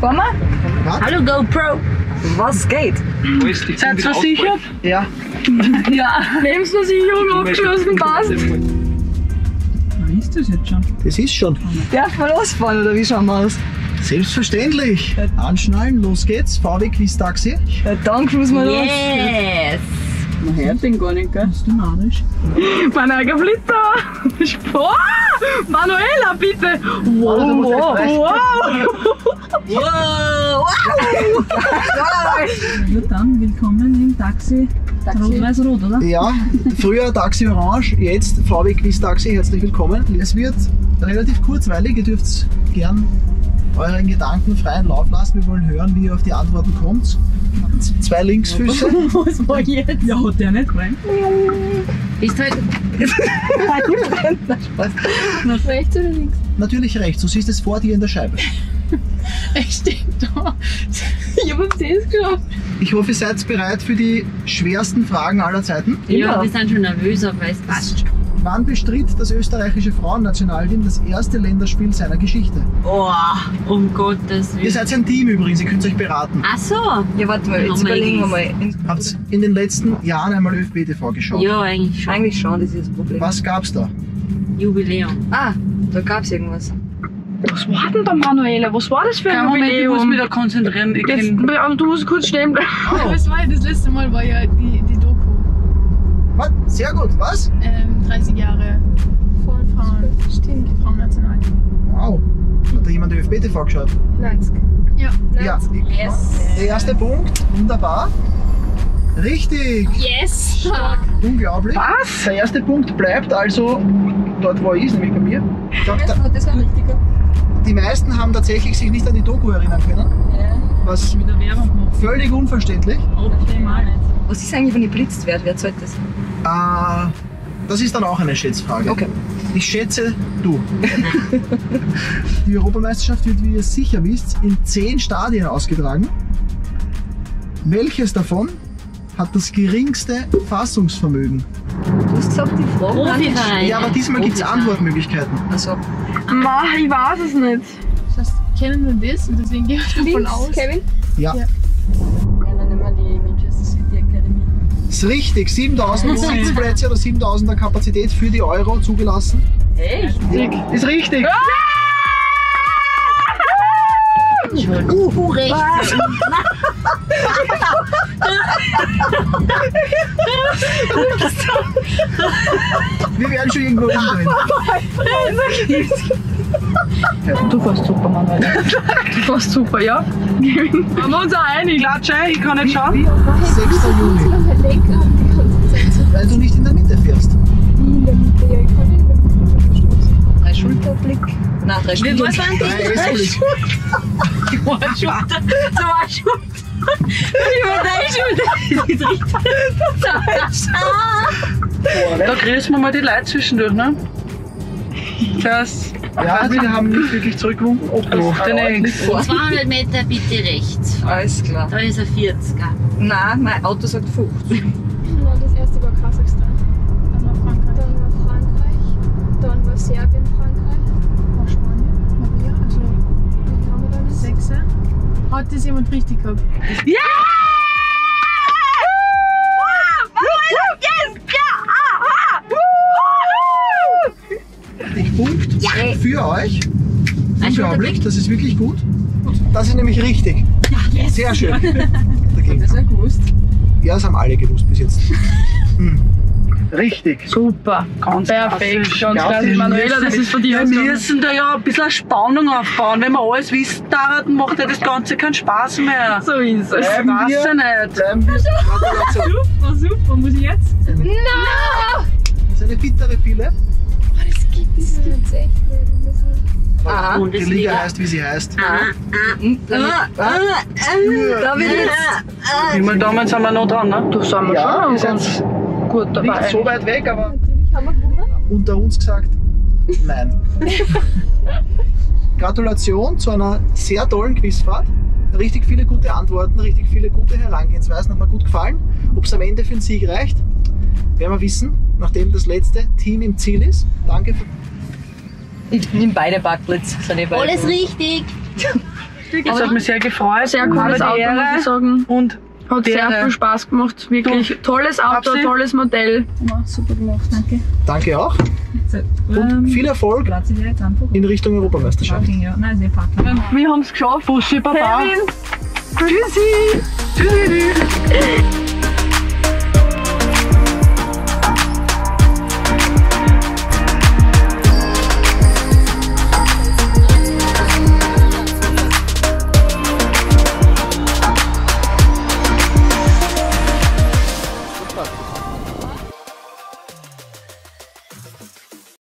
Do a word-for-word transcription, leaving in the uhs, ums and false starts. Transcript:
Fahren wir? Was? Hallo GoPro! Was geht? Seid ihr versichert? Ja. Ja. Lebensversicherung abgeschlossen, passt. Wann ist das jetzt schon? Das ist schon. Darf man losfahren oder wie schauen wir aus? Selbstverständlich. Anschnallen, los geht's. V W Quiz Taxi. Ja, dann cruisen wir los. Yes! Man hört den gar nicht, gell? Bist du narrisch? Mein eigener Flitter! Oh, Manuela, bitte! Wow, Also, du musst wow, jetzt wow! Wow! Nur dann, willkommen im Taxi. Rot-Weiß-Rot, oder? Ja, früher Taxi Orange, jetzt V W Quiz Taxi. Herzlich willkommen. Es wird relativ kurzweilig. Ihr dürft gern euren Gedanken freien Lauf lassen. Wir wollen hören, wie ihr auf die Antworten kommt. Zwei Linksfüße. Was war jetzt? Ja, hat der nicht rein. Ist halt. Nach rechts oder links? Natürlich rechts. Du siehst es vor dir in der Scheibe. Ich stehe da. Ich hab auf das geschaut. Ich hoffe, ihr seid bereit für die schwersten Fragen aller Zeiten. Ja, wir sind schon nervös, aber es passt schon. Wann bestritt das österreichische Frauennationalteam das erste Länderspiel seiner Geschichte? Oh, um Gottes Ihr Willen. seid ein Team übrigens, ihr könnt euch beraten. Ach so. Ja, warte mal, jetzt Haben wir überlegen wir mal. eh Habt ihr in den letzten Jahren einmal ÖFB T V geschaut? Ja, eigentlich schon. Eigentlich schon, das ist das Problem. Was gab's da? Jubiläum. Ah, da gab's irgendwas. Was war denn da, Manuela? Was war das für ein Kein Moment, ich muss Jubiläum? mich da konzentrieren. Ich Jetzt, kenn... aber du musst kurz stehen bleiben. Oh, Das war ja das letzte Mal, war ja die, die Doku. was? Sehr gut, was? Ähm, dreißig Jahre Frauen. Stimmt. Frauennational. Wow. Hat da jemand ÖFB T V geschaut? neunzig. Ja. Ja. Yes. Der erste Punkt, wunderbar. Richtig, Yes. unglaublich. Was? Der erste Punkt bleibt also dort, wo er ist, nämlich bei mir. Sagt er, Das war richtiger. die meisten haben tatsächlich sich nicht an die Doku erinnern können, was Wieder Werbung machen. völlig unverständlich. Optimal nicht. Was ist eigentlich, wenn ich blitzt werde? Wer zahlt das? Äh, das ist dann auch eine Schätzfrage. Okay. Ich schätze, du. Die Europameisterschaft wird, wie ihr sicher wisst, in zehn Stadien ausgetragen. Welches davon hat das geringste Fassungsvermögen? Du hast gesagt, die Frage. Profiverein. Ja, aber diesmal gibt es Antwortmöglichkeiten. Also, Ma, ich weiß es nicht. Das heißt, ich kenne nur das und deswegen gehe ich davon aus. Kevin? Ja, Ja. Ja, dann nehmen wir die Manchester City Academy. ist richtig. siebentausend Sitzplätze oder siebentausender Kapazität für die Euro zugelassen. Echt? Ist richtig. Uh, rechts. Wir werden schon irgendwo umdrehen. Du fährst super, Manuela. Du fährst super, ja? Haben wir uns auch einig? Klatsch, ich kann nicht schauen. sechster Juni. Weil du nicht in der Mitte fährst. drei Schulterblick. Nein, drei Wir Schulterblick. waren Drei S-Blick. Schulter. So war Schulter. Über deine Schulter. Das ist richtig. Da grüßen wir mal die Leute zwischendurch, ne? Das. Ja, wir haben nicht wirklich zurückgewunken. Oh, Macht ja nichts. zweihundert Meter bitte rechts. Alles klar. Da ist ein vierziger. Nein, mein Auto sagt fünfzig. Ja, das erste war Kasachstan. Dann war Frankreich. Dann war Frankreich. Dann war Serbien, Frankreich. War Spanien. Maria, also. Wie haben wir dann? Sechse. Hat das jemand richtig gehabt? Ja! Punkt für euch. Ein Unglaublich, das ist wirklich gut. Das ist nämlich richtig. Sehr schön. Dagegen. Das wäre gewusst. Ja, das haben alle gewusst bis jetzt. Hm. Richtig. Super. Ganz Perfekt. klassisch. Ganz Ja, klassisch. Manuela, das ist von dir Wir ausgegangen. müssen da ja ein bisschen Spannung aufbauen. Wenn wir alles wissen, dann macht ja das Ganze keinen Spaß mehr. So ist es. Ich Bleiben weiß wir- ja nicht. Bleiben wir. Gratulation. Super, super. Muss ich jetzt? Das ist eine bittere Pille. Das gibt es gibt's echt nicht. Wir müssen- Aha. Die Bundesliga. Liga heißt, wie sie heißt. Hm, Da da will ich jetzt. Wie wir damals sind wir noch dran, ne? Du sind wir Ja, schon wir sind ganz gut dabei. nicht so weit weg, aber Natürlich haben wir gewonnen. unter uns gesagt, nein. Gratulation zu einer sehr tollen Quizfahrt. Richtig viele gute Antworten, richtig viele gute Herangehensweisen, hat mir gut gefallen. Ob es am Ende für den Sieg reicht, werden wir wissen, nachdem das letzte Team im Ziel ist. Danke für Ich nehme beide Backblitz. Sind eh beide Alles gut. richtig. lustig. Es hat mich sehr gefreut. Sehr Habe cooles die Auto, Ehre muss ich sagen. Und Hat sehr Ehre. viel Spaß gemacht, wirklich. Du, Tolles Auto, Babsi? tolles Modell. Ja, super gemacht, danke. Danke auch und Ähm, viel Erfolg Platz ich jetzt einfach. in Richtung Europameisterschaft. Ja, nein, ist eh Partner. wir haben es geschafft. Bussi, Baba. Kevin! Tschüssi. Tschüssi.